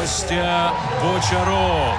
Костя Бочаров.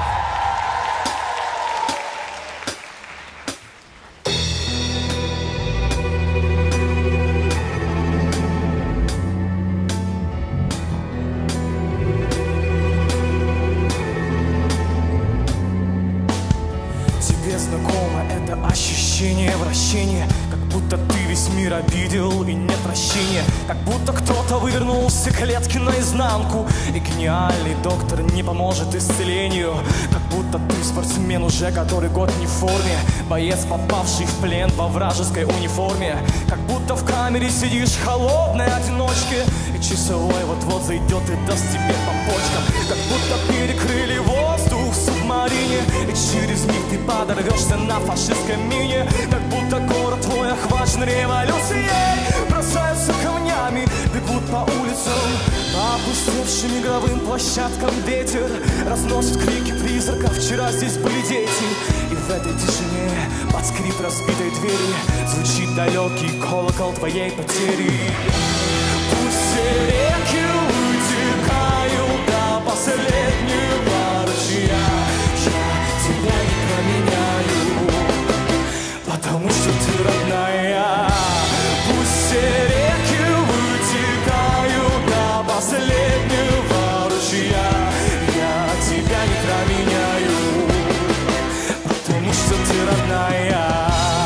Тебе знакомо это ощущение вращения, как будто ты весь мир обидел и нет прощения, как будто кто-то вывернул все клетки наизнанку, и гениальный доктор не поможет исцелению, как будто ты спортсмен уже который год не в форме, боец, попавший в плен во вражеской униформе, как будто в камере сидишь холодной одиночке, и часовой вот-вот зайдет и даст тебе по почкам, как будто перекрыли воздух в субмарине, и через миг ты подорвешься на фашистской мине, как будто город твой охвачен революцией, бросаются камнями, бегут по улицам, по опустевшим игровым площадкам ветер разносит крики призраков, вчера здесь были дети, и в этой тишине под скрип разбитой двери звучит далекий колокол твоей потери. Пусть все реки утекают до последнего ручья, я тебя не променяю, потому что ты родная. Пусть все реки вытекают до последнего ручья, я тебя не променяю, потому что ты родная.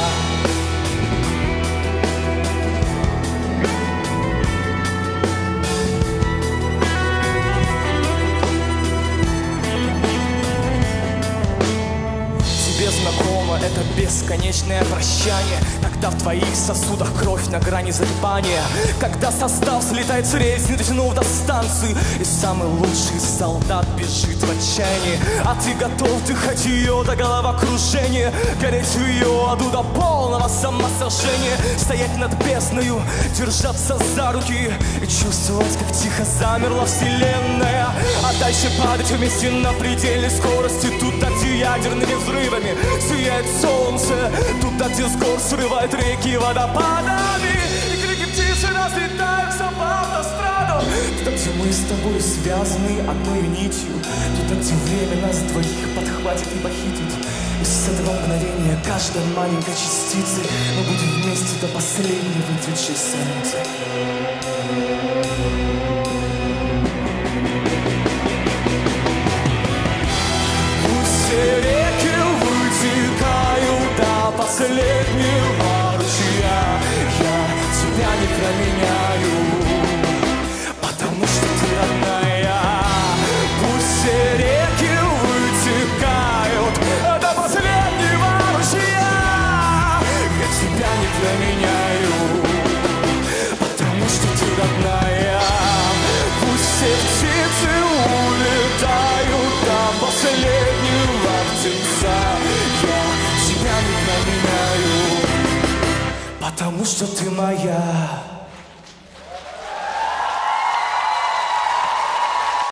Знакомо это бесконечное прощание, когда в твоих сосудах кровь на грани загибания, когда состав слетает с рельс, не дотянув до станции, и самый лучший солдат бежит в отчаянии, а ты готов дыхать ее до головокружения, гореть в ее аду до полного самосожжения, стоять над бездною, держаться за руки и чувствовать, как тихо замерла вселенная, а дальше падать вместе на предельной скорости, туда, где ядерными взрывами сияет солнце, туда, где с гор срывают реки водопадами, и крики птицы разлетаются по автостраду, туда, где мы с тобой связаны одной нитью, туда, где время нас двоих подхватит и похитит, и с этого мгновения каждой маленькой частицы мы будем вместе до последней выцветшей страницы. Последнего ручья я тебя не променяю, потому что ты родная. Пусть все реки вытекают до последнего ручья, я тебя не променяю, потому что ты родная. Пусть все птицы улетают до последнего птенца, я тебя не променяю, потому что ты моя.